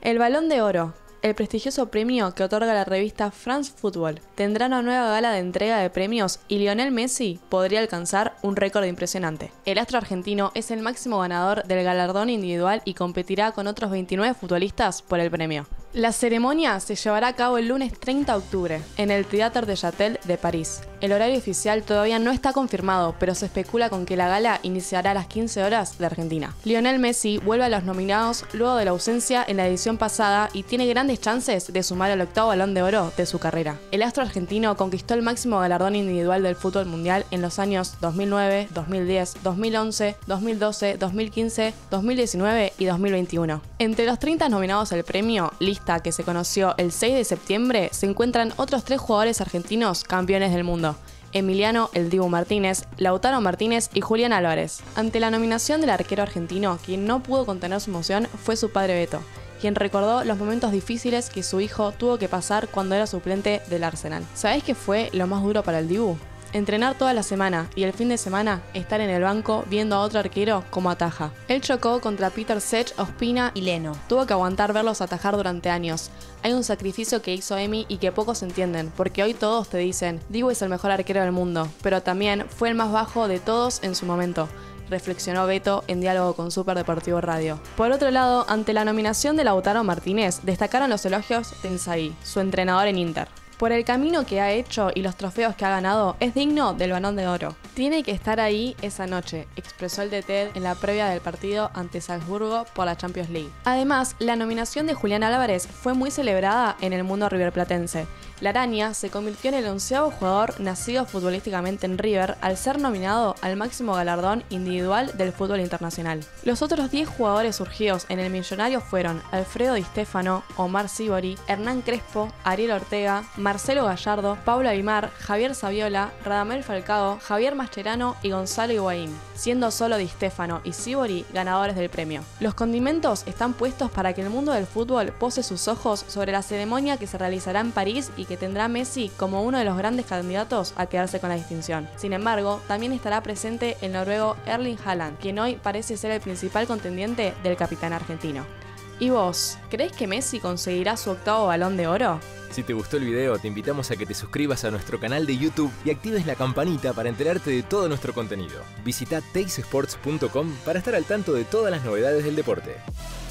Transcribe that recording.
El Balón de Oro, el prestigioso premio que otorga la revista France Football, tendrá una nueva gala de entrega de premios y Lionel Messi podría alcanzar un récord impresionante. El astro argentino es el máximo ganador del galardón individual y competirá con otros 29 futbolistas por el premio. La ceremonia se llevará a cabo el lunes 30 de octubre en el Théâtre de Châtel de París. El horario oficial todavía no está confirmado, pero se especula con que la gala iniciará a las 15 horas de Argentina. Lionel Messi vuelve a los nominados luego de la ausencia en la edición pasada y tiene grandes chances de sumar al octavo Balón de Oro de su carrera. El astro argentino conquistó el máximo galardón individual del fútbol mundial en los años 2009, 2010, 2011, 2012, 2015, 2019 y 2021. Entre los 30 nominados al premio, lista que se conoció el 6 de septiembre, se encuentran otros 3 jugadores argentinos campeones del mundo: Emiliano "El Dibu" Martínez, Lautaro Martínez y Julián Álvarez. Ante la nominación del arquero argentino, quien no pudo contener su emoción fue su padre Beto, quien recordó los momentos difíciles que su hijo tuvo que pasar cuando era suplente del Arsenal. ¿Sabés qué fue lo más duro para el Dibu? Entrenar toda la semana y el fin de semana estar en el banco viendo a otro arquero como ataja. Él chocó contra Peter Cech, Ospina y Leno. Tuvo que aguantar verlos atajar durante años. Hay un sacrificio que hizo Emi y que pocos entienden, porque hoy todos te dicen, Dibu es el mejor arquero del mundo, pero también fue el más bajo de todos en su momento, reflexionó Beto en diálogo con Super Deportivo Radio. Por otro lado, ante la nominación de Lautaro Martínez, destacaron los elogios de Inzaghi, su entrenador en Inter. Por el camino que ha hecho y los trofeos que ha ganado, es digno del Balón de Oro. Tiene que estar ahí esa noche, expresó el DT en la previa del partido ante Salzburgo por la Champions League. Además, la nominación de Julián Álvarez fue muy celebrada en el mundo riverplatense. La araña se convirtió en el 11º jugador nacido futbolísticamente en River al ser nominado al máximo galardón individual del fútbol internacional. Los otros 10 jugadores surgidos en el millonario fueron Alfredo Di Stéfano, Omar Sívori, Hernán Crespo, Ariel Ortega, Marcelo Gallardo, Pablo Aimar, Javier Saviola, Radamel Falcao, Javier Mascherano y Gonzalo Higuaín, siendo solo Di Stéfano y Sívori ganadores del premio. Los condimentos están puestos para que el mundo del fútbol pose sus ojos sobre la ceremonia que se realizará en París y que tendrá Messi como uno de los grandes candidatos a quedarse con la distinción. Sin embargo, también estará presente el noruego Erling Haaland, quien hoy parece ser el principal contendiente del capitán argentino. ¿Y vos, crees que Messi conseguirá su octavo Balón de Oro? Si te gustó el video, te invitamos a que te suscribas a nuestro canal de YouTube y actives la campanita para enterarte de todo nuestro contenido. Visita teisports.com para estar al tanto de todas las novedades del deporte.